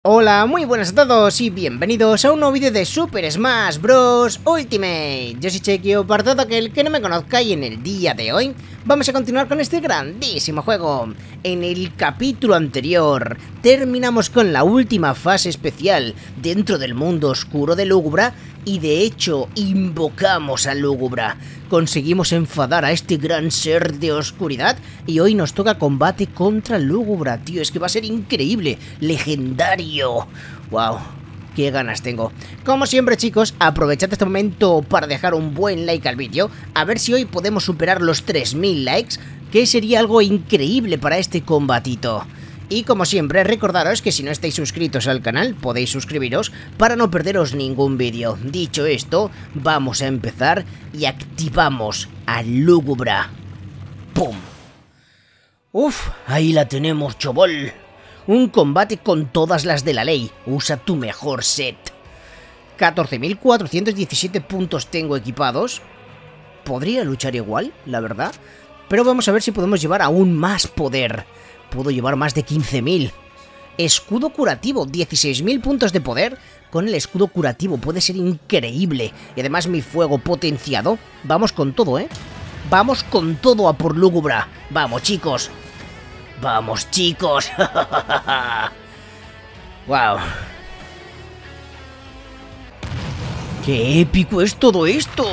Hola, muy buenas a todos y bienvenidos a un nuevo vídeo de Super Smash Bros. Ultimate. Yo soy Chequio, para todo aquel que no me conozca, y en el día de hoy vamos a continuar con este grandísimo juego. En el capítulo anterior terminamos con la última fase especial dentro del mundo oscuro de Lúgubra y de hecho invocamos a Lúgubra. Conseguimos enfadar a este gran ser de oscuridad y hoy nos toca combate contra Lúgubra, tío, es que va a ser increíble, legendario. Wow, qué ganas tengo. Como siempre, chicos, aprovechad este momento para dejar un buen like al vídeo, a ver si hoy podemos superar los 3000 likes, que sería algo increíble para este combatito. Y como siempre, recordaros que si no estáis suscritos al canal, podéis suscribiros para no perderos ningún vídeo. Dicho esto, vamos a empezar y activamos a Lúgubra. ¡Pum! Uf, ahí la tenemos, chobol. Un combate con todas las de la ley. Usa tu mejor set. 14.417 puntos tengo equipados. Podría luchar igual, la verdad. Pero vamos a ver si podemos llevar aún más poder. Puedo llevar más de 15.000. Escudo curativo, 16.000 puntos de poder. Con el escudo curativo puede ser increíble. Y además mi fuego potenciado. Vamos con todo, ¿eh? Vamos con todo a por Lúgubra. Vamos, chicos. Vamos, chicos. Wow. ¡Qué épico es todo esto!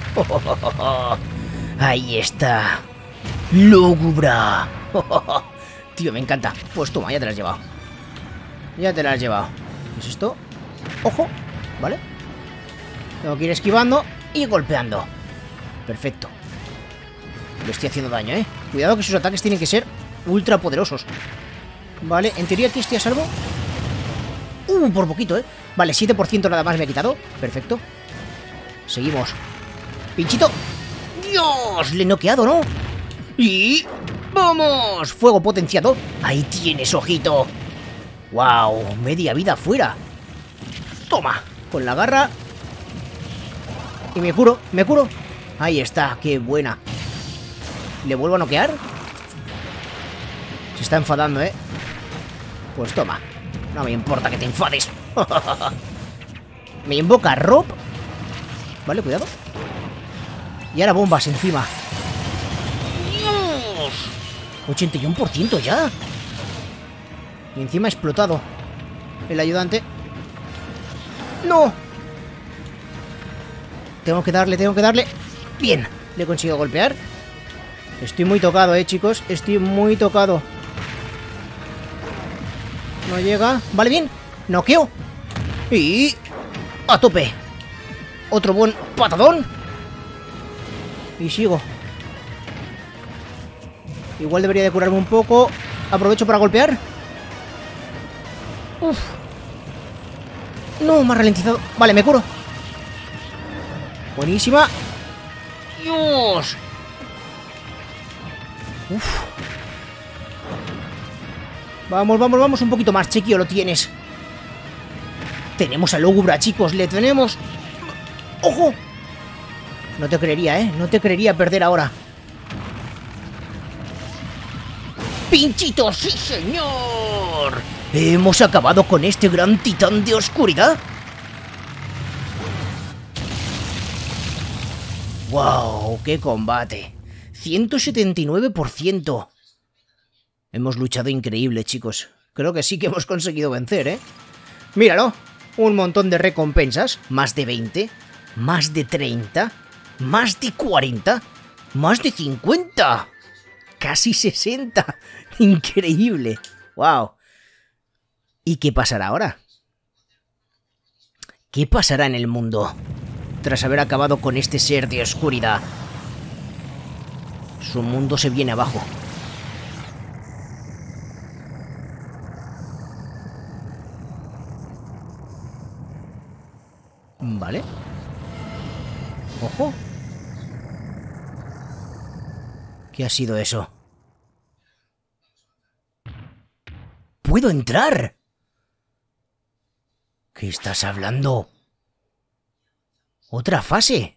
Ahí está. Lúgubra. Tío, me encanta. Pues toma, ya te la has llevado. Ya te la has llevado. ¿Qué es esto? ¡Ojo! ¿Vale? Tengo que ir esquivando y golpeando. Perfecto. Le estoy haciendo daño, ¿eh? Cuidado que sus ataques tienen que ser ultra poderosos. Vale, en teoría aquí estoy a salvo. Por poquito, ¿eh? Vale, 7% nada más me ha quitado. Perfecto. Seguimos. Pinchito. ¡Dios! Le he noqueado, ¿no? Y... ¡vamos! Fuego potenciado. Ahí tienes, ojito. ¡Wow! Media vida fuera. Toma. Con la garra. Y me curo, me curo. Ahí está, qué buena. ¿Le vuelvo a noquear? Se está enfadando, ¿eh? Pues toma. No me importa que te enfades. Me invoca Rob. Vale, cuidado. Y ahora bombas encima. 81% ya. Y encima ha explotado el ayudante. ¡No! Tengo que darle. Bien, le he conseguido golpear. Estoy muy tocado, chicos. Estoy muy tocado. No llega. Vale, bien. Noqueo. Y... a tope. Otro buen patadón. Y sigo. Igual debería de curarme un poco. Aprovecho para golpear. Uf. No, me ha ralentizado. Vale, me curo. Buenísima. Dios. Uf. Vamos, vamos, vamos. Un poquito más, Chequio, lo tienes. Tenemos a Lúgubra, chicos. Le tenemos. ¡Ojo! No te creería, ¿eh? No te creería perder ahora. ¡Pinchito, sí, señor! ¿Hemos acabado con este gran titán de oscuridad? ¡Wow! ¡Qué combate! 179%. Hemos luchado increíble, chicos. Creo que sí que hemos conseguido vencer, ¿eh? Míralo. Un montón de recompensas. Más de 20. Más de 30. Más de 40. Más de 50. Casi 60. Increíble. Wow. ¿Y qué pasará ahora? ¿Qué pasará en el mundo tras haber acabado con este ser de oscuridad? Su mundo se viene abajo. Vale. Ojo. ¿Qué ha sido eso? ¡Puedo entrar! ¿Qué estás hablando? ¿Otra fase?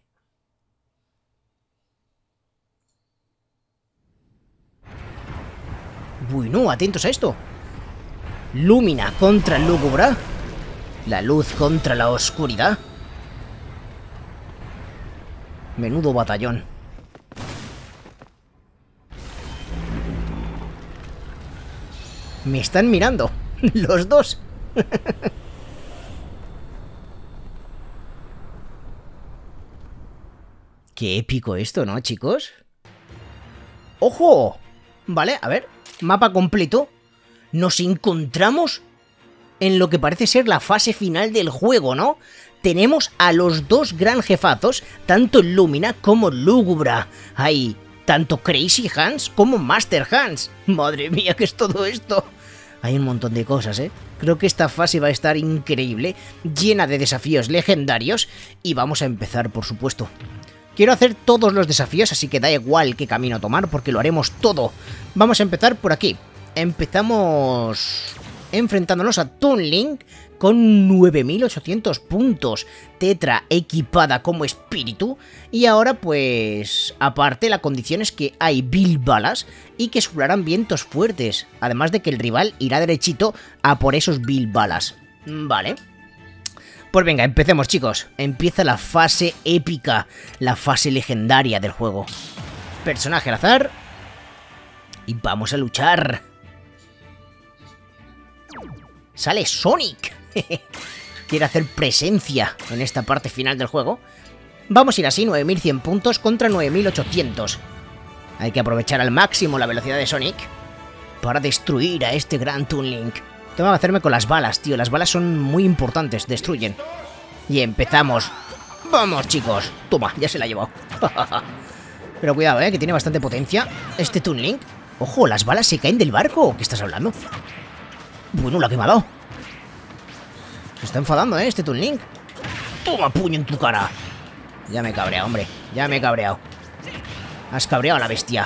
Uy, no, atentos a esto. Lumina contra Lúgubre. La luz contra la oscuridad. Menudo batallón. Me están mirando. Los dos. Qué épico esto, ¿no, chicos? ¡Ojo! Vale, a ver. Mapa completo. Nos encontramos en lo que parece ser la fase final del juego, ¿no? Tenemos a los dos gran jefazos, tanto Lumina como Lúgubre. Hay tanto Crazy Hans como Master Hans. Madre mía, ¿qué es todo esto? Hay un montón de cosas, ¿eh? Creo que esta fase va a estar increíble, llena de desafíos legendarios, y vamos a empezar, por supuesto. Quiero hacer todos los desafíos, así que da igual qué camino tomar, porque lo haremos todo. Vamos a empezar por aquí. Empezamos enfrentándonos a Toon Link con 9800 puntos. Tetra equipada como espíritu. Y ahora, pues, aparte, la condición es que hay 1000 balas y que soplarán vientos fuertes. Además de que el rival irá derechito a por esos 1000 balas. Vale. Pues venga, empecemos, chicos. Empieza la fase épica, la fase legendaria del juego. Personaje al azar. Y vamos a luchar. Sale Sonic. Quiere hacer presencia en esta parte final del juego. Vamos a ir así, 9100 puntos contra 9800. Hay que aprovechar al máximo la velocidad de Sonic para destruir a este gran Toon Link. Tengo que hacerme con las balas, tío. Las balas son muy importantes, destruyen. Y empezamos. Vamos, chicos. Toma, ya se la ha llevado. Pero cuidado, que tiene bastante potencia este Toon Link. Ojo, ¿las balas se caen del barco? ¿Qué estás hablando? Bueno, la que me ha dado. Se está enfadando, este Toon Link. Toma, puño en tu cara. Ya me he cabreado, hombre. Ya me he cabreado. Has cabreado a la bestia.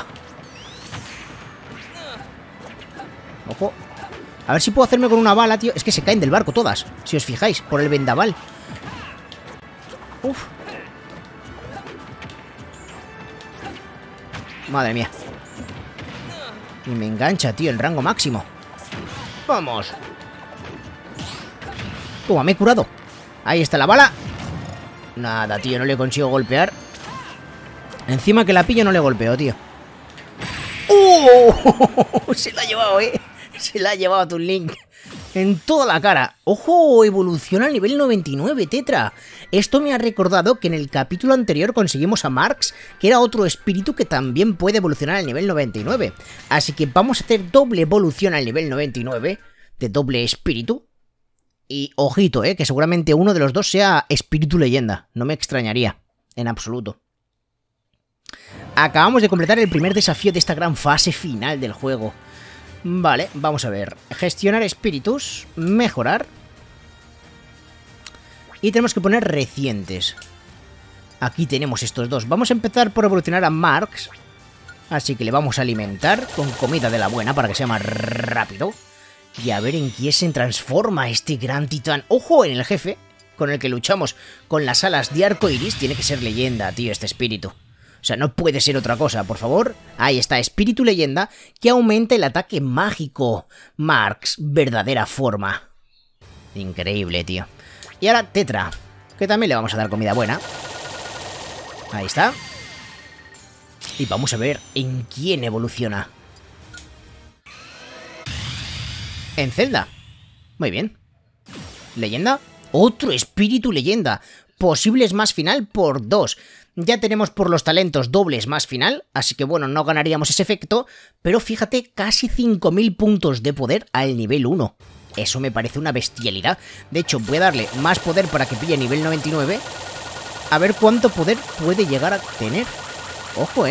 Ojo. A ver si puedo hacerme con una bala, tío. Es que se caen del barco todas, si os fijáis, por el vendaval. Uf. Madre mía. Y me engancha, tío, el rango máximo. Vamos. Toma, me he curado. Ahí está la bala. Nada, tío, no le consigo golpear. Encima que la pillo no le golpeo, tío. ¡Oh! Se la ha llevado, Se la ha llevado a Toon Link en toda la cara. ¡Ojo! Evoluciona al nivel 99, Tetra. Esto me ha recordado que en el capítulo anterior conseguimos a Marx, que era otro espíritu que también puede evolucionar al nivel 99. Así que vamos a hacer doble evolución al nivel 99, de doble espíritu. Y ojito, que seguramente uno de los dos sea espíritu leyenda. No me extrañaría, en absoluto. Acabamos de completar el primer desafío de esta gran fase final del juego. Vale, vamos a ver. Gestionar espíritus, mejorar. Y tenemos que poner recientes. Aquí tenemos estos dos. Vamos a empezar por evolucionar a Marx. Así que le vamos a alimentar con comida de la buena para que sea más rápido. Y a ver en quién se transforma este gran titán. ¡Ojo! En el jefe con el que luchamos con las alas de arco iris. Tiene que ser leyenda, tío, este espíritu. O sea, no puede ser otra cosa, por favor. Ahí está, espíritu leyenda, que aumenta el ataque mágico. Marx, verdadera forma. Increíble, tío. Y ahora Tetra, que también le vamos a dar comida buena. Ahí está. Y vamos a ver en quién evoluciona. En Zelda. Muy bien. Leyenda. Otro espíritu leyenda. Posibles más final por 2. Ya tenemos por los talentos dobles más final, así que bueno, no ganaríamos ese efecto, pero fíjate, casi 5000 puntos de poder al nivel 1. Eso me parece una bestialidad. De hecho, voy a darle más poder para que pille nivel 99. A ver cuánto poder puede llegar a tener. Ojo,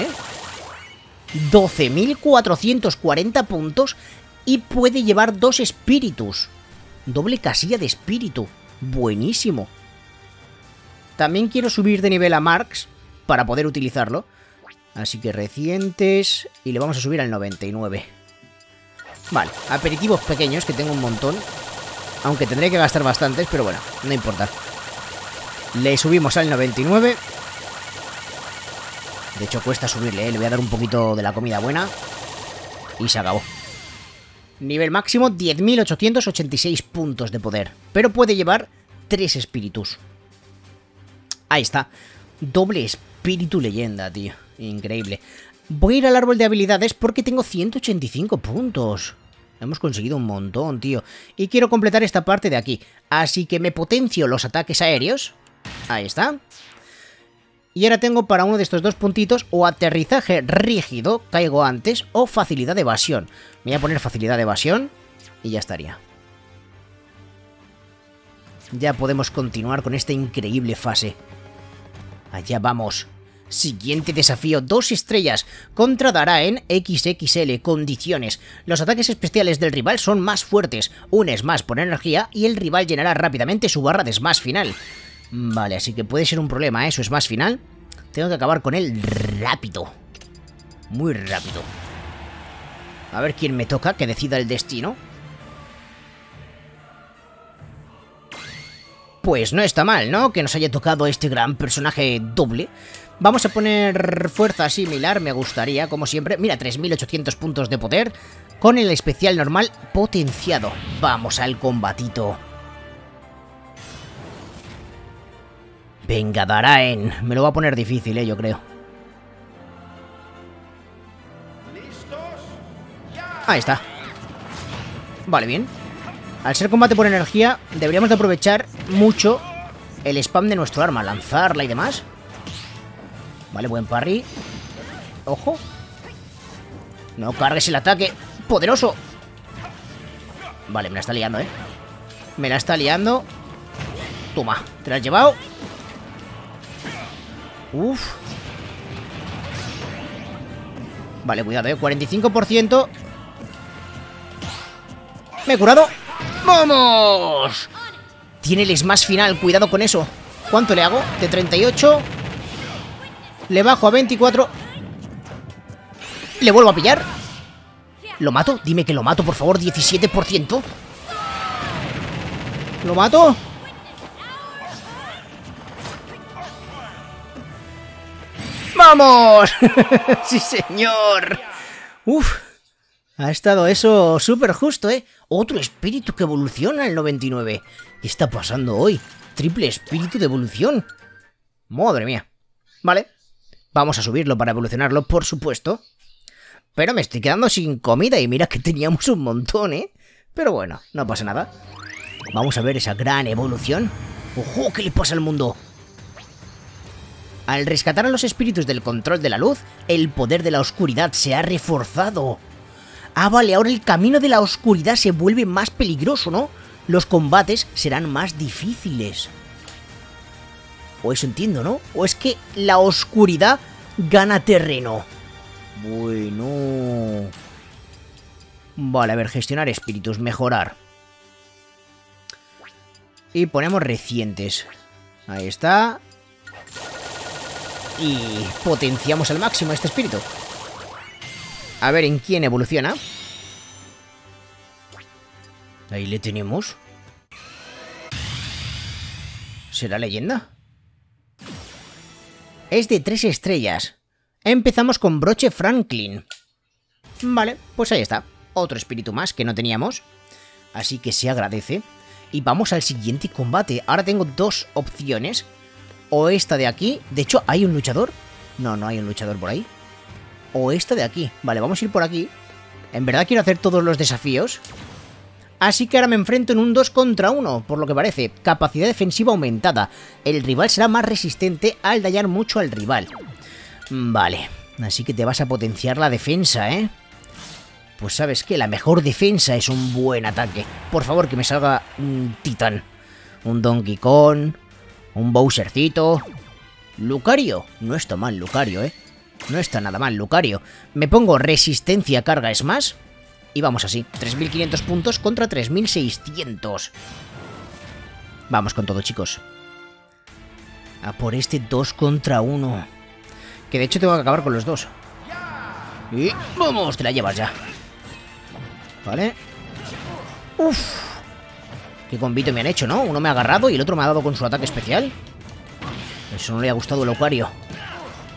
12.440 puntos y puede llevar 2 espíritus. Doble casilla de espíritu. Buenísimo. También quiero subir de nivel a Marx para poder utilizarlo. Así que recientes. Y le vamos a subir al 99. Vale, aperitivos pequeños, que tengo un montón. Aunque tendré que gastar bastantes, pero bueno, no importa. Le subimos al 99. De hecho, cuesta subirle, Le voy a dar un poquito de la comida buena. Y se acabó. Nivel máximo 10.886 puntos de poder. Pero puede llevar 3 espíritus. Ahí está. Doble espíritu leyenda, tío. Increíble. Voy a ir al árbol de habilidades porque tengo 185 puntos. Hemos conseguido un montón, tío. Y quiero completar esta parte de aquí. Así que me potencio los ataques aéreos. Ahí está. Y ahora tengo para uno de estos 2 puntitos o aterrizaje rígido, caigo antes, o facilidad de evasión. Me voy a poner facilidad de evasión y ya estaría. Ya podemos continuar con esta increíble fase. Allá vamos. Siguiente desafío, 2 estrellas contra Daraen XXL. Condiciones. Los ataques especiales del rival son más fuertes. Un smash por energía y el rival llenará rápidamente su barra de smash final. Vale, así que puede ser un problema, ¿eh? Su smash final. Tengo que acabar con él rápido. Muy rápido. A ver quién me toca, que decida el destino. Pues no está mal, ¿no? Que nos haya tocado este gran personaje doble. Vamos a poner fuerza similar, me gustaría, como siempre. Mira, 3.800 puntos de poder con el especial normal potenciado. Vamos al combatito. Venga, Daraen. Me lo va a poner difícil, yo creo. Ahí está. Vale, bien. Al ser combate por energía, deberíamos de aprovechar mucho el spam de nuestro arma. Lanzarla y demás. Vale, buen parry. Ojo. No cargues el ataque. ¡Poderoso! Vale, me la está liando, Me la está liando. Toma, te la has llevado. Uf. Vale, cuidado, 45%. Me he curado. ¡Vamos! Tiene el smash final, cuidado con eso. ¿Cuánto le hago? De 38. Le bajo a 24. Le vuelvo a pillar. ¿Lo mato? Dime que lo mato, por favor. 17%. ¿Lo mato? ¡Vamos! ¡Sí, señor! Uf. Ha estado eso súper justo, Otro espíritu que evoluciona el 99. ¿Qué está pasando hoy? Triple espíritu de evolución. Madre mía. Vale. Vamos a subirlo para evolucionarlo, por supuesto. Pero me estoy quedando sin comida y mira que teníamos un montón, Pero bueno, no pasa nada. Vamos a ver esa gran evolución. ¡Ojo! ¿Qué le pasa al mundo? Al rescatar a los espíritus del control de la luz, el poder de la oscuridad se ha reforzado. Ah, vale, ahora el camino de la oscuridad se vuelve más peligroso, ¿no? Los combates serán más difíciles. O eso entiendo, ¿no? O es que la oscuridad gana terreno. Bueno. Vale, a ver, gestionar espíritus, mejorar. Y ponemos recientes. Ahí está. Y potenciamos al máximo este espíritu. A ver en quién evoluciona. Ahí le tenemos. ¿Será leyenda? Es de 3 estrellas. Empezamos con Broche Franklin. Vale, pues ahí está. Otro espíritu más que no teníamos. Así que se agradece. Y vamos al siguiente combate. Ahora tengo 2 opciones. O esta de aquí. De hecho, ¿hay un luchador? No, no hay un luchador por ahí. O esta de aquí. Vale, vamos a ir por aquí. En verdad quiero hacer todos los desafíos. Así que ahora me enfrento en un 2 contra 1, por lo que parece. Capacidad defensiva aumentada. El rival será más resistente al dañar mucho al rival. Vale, así que te vas a potenciar la defensa, Pues sabes que la mejor defensa es un buen ataque. Por favor, que me salga un titán. Un Donkey Kong. Un Bowsercito. Lucario. No está mal Lucario, No está nada mal Lucario. Me pongo resistencia carga smash. Y vamos así. 3.500 puntos contra 3.600. Vamos con todo, chicos. A por este 2 contra 1. Que de hecho tengo que acabar con los 2. Y vamos, te la llevas ya. Vale. Uf. Qué combito me han hecho, ¿no? Uno me ha agarrado y el otro me ha dado con su ataque especial. Eso no le ha gustado al Lucario.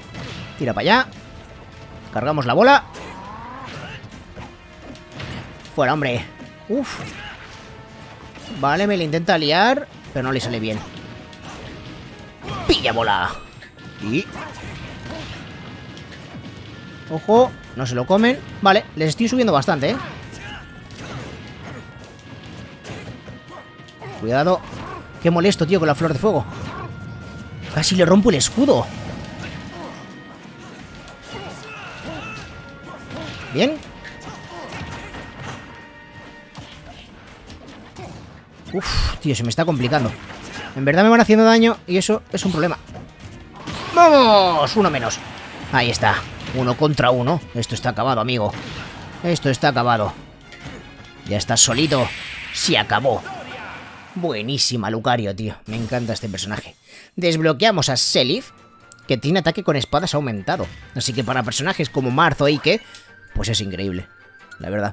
Tira para allá. Cargamos la bola. Fuera, hombre. Uf. Vale, me le intenta liar, pero no le sale bien. ¡Pilla bola! Y... ojo, no se lo comen. Vale, les estoy subiendo bastante, ¿eh? Cuidado. Qué molesto, tío, con la flor de fuego. Casi le rompo el escudo. Bien. Uf, tío, se me está complicando. En verdad me van haciendo daño y eso es un problema. ¡Vamos! Uno menos. Ahí está. 1 contra 1. Esto está acabado, amigo. Esto está acabado. Ya estás solito. Se acabó. Buenísima, Lucario, tío. Me encanta este personaje. Desbloqueamos a Seliph, que tiene ataque con espadas aumentado. Así que para personajes como Marth o Ike, pues es increíble, la verdad.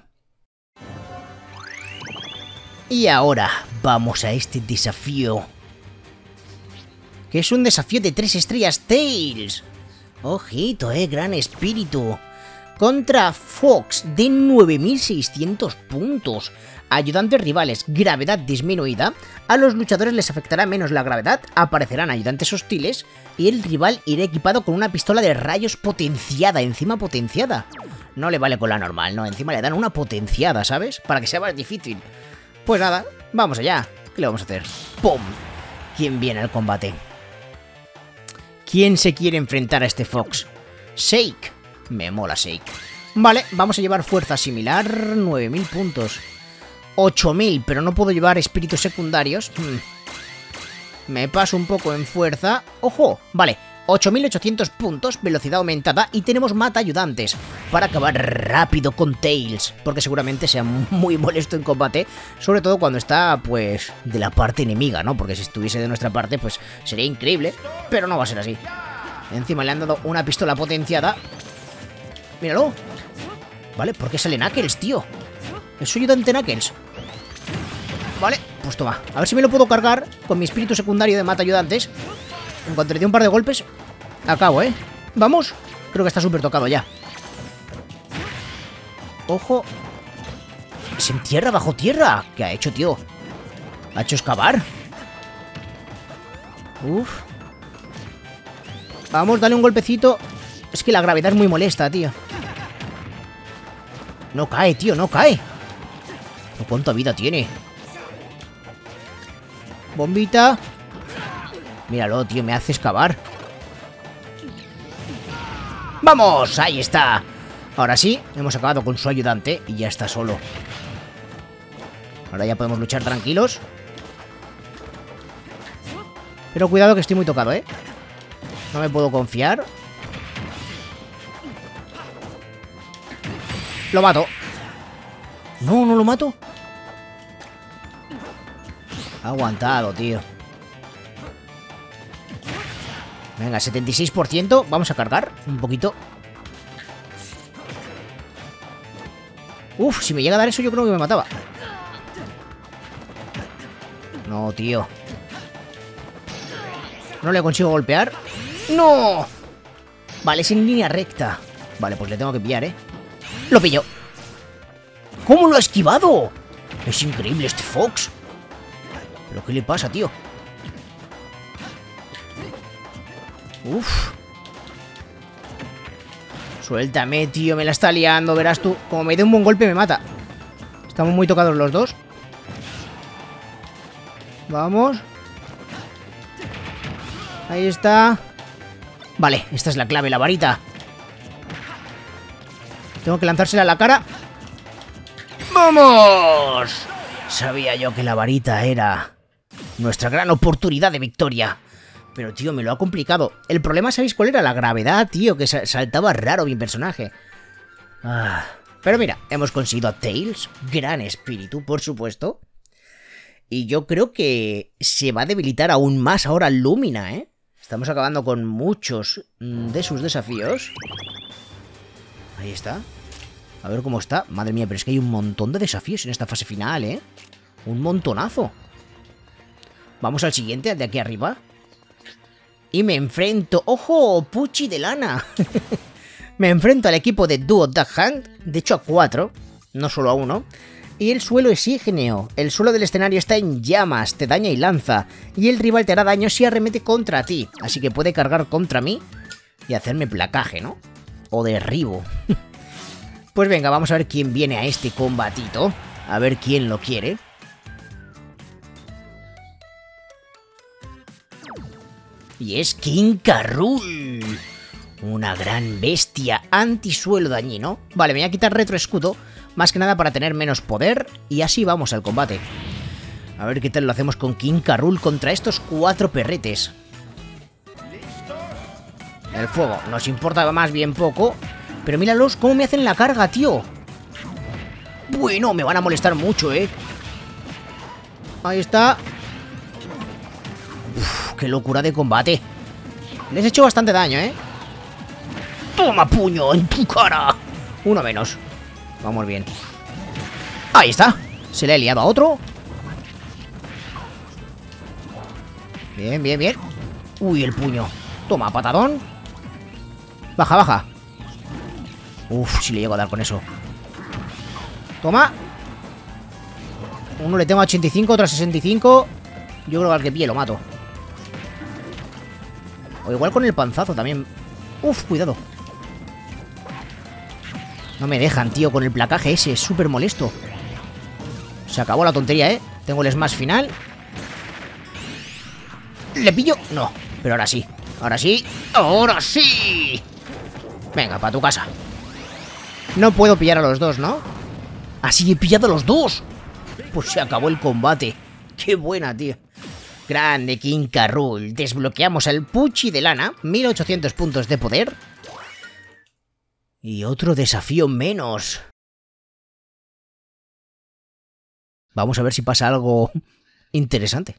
Y ahora vamos a este desafío, que es un desafío de 3 estrellas Tails. Ojito, gran espíritu. Contra Fox de 9600 puntos. Ayudantes rivales, gravedad disminuida. A los luchadores les afectará menos la gravedad, aparecerán ayudantes hostiles y el rival irá equipado con una pistola de rayos potenciada, encima potenciada. No le vale con la normal, no, encima le dan una potenciada, ¿sabes? Para que sea más difícil. Pues nada, vamos allá. ¿Qué le vamos a hacer? ¡Pum! ¿Quién viene al combate? ¿Quién se quiere enfrentar a este Fox? Shake. Me mola Shake. Vale, vamos a llevar fuerza similar, 9000 puntos. 8000, pero no puedo llevar espíritus secundarios. Me paso un poco en fuerza. ¡Ojo! Vale, 8800 puntos, velocidad aumentada y tenemos mata ayudantes para acabar rápido con Tails, porque seguramente sea muy molesto en combate, sobre todo cuando está, pues, de la parte enemiga, ¿no? Porque si estuviese de nuestra parte, pues, sería increíble, pero no va a ser así. Encima le han dado una pistola potenciada. Míralo. Vale, ¿por qué sale Knuckles, tío? ¿Es su ayudante Knuckles? Vale, pues toma. A ver si me lo puedo cargar con mi espíritu secundario de mata ayudantes. En cuanto le dé un par de golpes, acabo, ¿eh? Vamos. Creo que está súper tocado ya. Ojo. Se entierra bajo tierra. ¿Qué ha hecho, tío? ¿Ha hecho excavar? Uf. Vamos, dale un golpecito. Es que la gravedad es muy molesta, tío. No cae, tío, no cae. ¿Cuánta vida tiene? Bombita. Míralo, tío, me hace excavar. ¡Vamos! Ahí está. Ahora sí, hemos acabado con su ayudante y ya está solo. Ahora ya podemos luchar tranquilos. Pero cuidado que estoy muy tocado, ¿eh? No me puedo confiar. Lo mato. No, no lo mato. Ha aguantado, tío. Venga, 76%. Vamos a cargar un poquito. Uf, si me llega a dar eso yo creo que me mataba. No, tío. No le consigo golpear. ¡No! Vale, es en línea recta. Vale, pues le tengo que pillar, ¿eh? Lo pillo. ¿Cómo lo ha esquivado? Es increíble este Fox. ¿Pero qué le pasa, tío? Uf. Suéltame, tío, me la está liando, verás tú. Como me dé un buen golpe me mata. Estamos muy tocados los dos. Vamos. Ahí está. Vale, esta es la clave, la varita. Tengo que lanzársela a la cara. ¡Vamos! Sabía yo que la varita era nuestra gran oportunidad de victoria. Pero, tío, me lo ha complicado. El problema, ¿sabéis cuál era? La gravedad, tío, que saltaba raro mi personaje. Pero mira, hemos conseguido a Tails. Gran espíritu, por supuesto. Y yo creo que se va a debilitar aún más ahora Lumina, ¿eh? Estamos acabando con muchos de sus desafíos. Ahí está. A ver cómo está. Madre mía, pero es que hay un montón de desafíos en esta fase final, ¿eh? Un montonazo. Vamos al siguiente, al de aquí arriba. Y me enfrento... ¡Ojo! ¡Pucci de lana! Me enfrento al equipo de Duo Duck Hunt. De hecho a 4. No solo a 1. Y el suelo es ígneo, el suelo del escenario está en llamas, te daña y lanza, y el rival te hará daño si arremete contra ti, así que puede cargar contra mí y hacerme placaje, ¿no? O derribo. Pues venga, vamos a ver quién viene a este combatito, a ver quién lo quiere. Y es King K. Rool, una gran bestia antisuelo dañino. Vale, me voy a quitar retroescudo, más que nada para tener menos poder, y así vamos al combate. A ver qué tal lo hacemos con King K. Rool contra estos 4 perretes. El fuego nos importa más bien poco, pero míralos cómo me hacen la carga, tío. Bueno, me van a molestar mucho, ¿eh? Ahí está. Uf, qué locura de combate. Les he hecho bastante daño, ¿eh? ¡Toma, puño! ¡En tu cara! Uno menos. Vamos bien. Ahí está. Se le ha liado a otro. Bien, bien, bien. Uy, el puño. Toma, patadón. Baja, baja. Uf, si le llego a dar con eso. Toma. Uno le tengo a 85, otro a 65. Yo creo que al que pille lo mato. O igual con el panzazo también. Uf, cuidado. No me dejan, tío, con el placaje ese. Es súper molesto. Se acabó la tontería, ¿eh? Tengo el smash final. ¿Le pillo? No, pero ahora sí. Ahora sí. ¡Ahora sí! Venga, para tu casa. No puedo pillar a los dos, ¿no? Así he pillado a los dos. Pues se acabó el combate. Qué buena, tío. Grande King K. Rool. Desbloqueamos al Pucci de lana. 1800 puntos de poder. Y otro desafío menos. Vamos a ver si pasa algo interesante.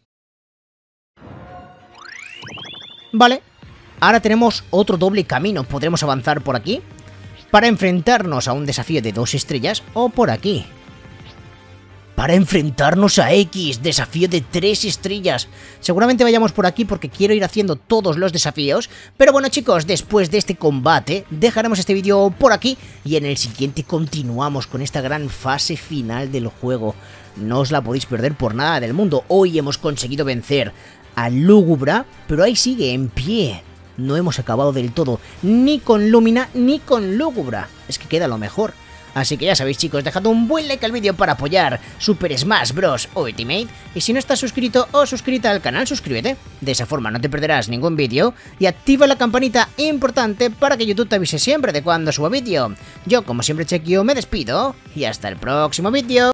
Vale. Ahora tenemos otro doble camino. Podremos avanzar por aquí para enfrentarnos a un desafío de 2 estrellas, o por aquí para enfrentarnos a X, desafío de 3 estrellas. Seguramente vayamos por aquí porque quiero ir haciendo todos los desafíos. Pero bueno, chicos, después de este combate dejaremos este vídeo por aquí y en el siguiente continuamos con esta gran fase final del juego. No os la podéis perder por nada del mundo. Hoy hemos conseguido vencer a Lúgubra, pero ahí sigue en pie. No hemos acabado del todo, ni con Lumina ni con Lúgubra. Es que queda lo mejor. Así que ya sabéis, chicos, dejad un buen like al vídeo para apoyar Super Smash Bros. Ultimate. Y si no estás suscrito o suscrita al canal, suscríbete. De esa forma no te perderás ningún vídeo. Y activa la campanita importante para que YouTube te avise siempre de cuando suba vídeo. Yo, como siempre, Chequio, me despido. Y hasta el próximo vídeo.